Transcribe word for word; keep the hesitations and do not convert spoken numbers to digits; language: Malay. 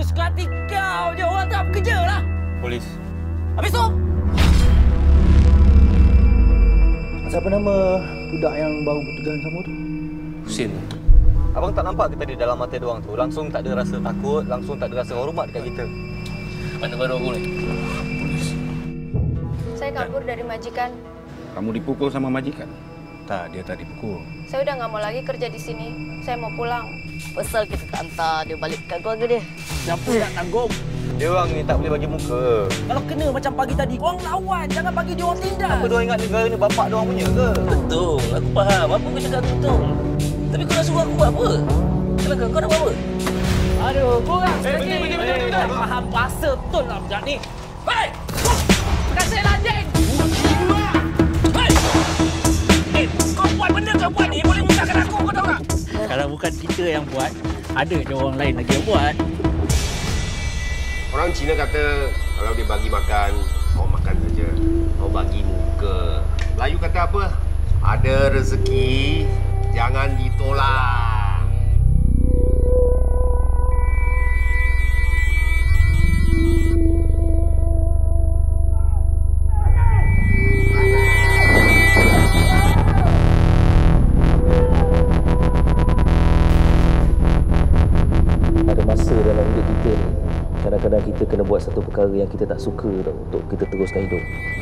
Putus hati kau je. Orang tak bekerja lah. Polis. Habis tu? Siapa nama budak yang baru bertugas sama tu? Husin. Abang tak nampak ke tadi dalam mata dia orang tu? Langsung tak ada rasa takut, langsung tak ada rasa hormat dekat kita. Mana baru aku ni? Polis. Saya kabur dari majikan. Kamu dipukul sama majikan? Tak, dia tak dipukul. Saya udah nggak mau lagi kerja di sini. Saya mau pulang. Pasal kita tak hantar dia balik ke keluarga dia. Siapa nak tanggung? Dia orang ni tak boleh bagi muka. Kalau kena macam pagi tadi, korang lawan. Jangan bagi dia orang tindas. Apa dia orang ingat negara ni bapak dia orang punya ke? Betul, aku faham. Apa kau cakap tu betul. Tapi kau nak suruh aku buat apa? Kenapa kau nak buat apa? Aduh, korang sekali lagi. Betul, betul, betul. Faham bahasa betul lah budak ni. Hei! Kasih lanjing! Hei! Eh, kau buat benda kau buat ni boleh musnahkan aku, kau tahu tak? Kalau bukan kita yang buat, ada je orang lain lagi yang buat. Orang Cina kata kalau dia bagi makan, kau makan saja. Kau bagi muka. Melayu kata apa? Ada rezeki, jangan ditolak. Ada masa dalam hidup kita ni, kadang-kadang kita kena buat satu perkara yang kita tak suka tau, untuk kita teruskan hidup.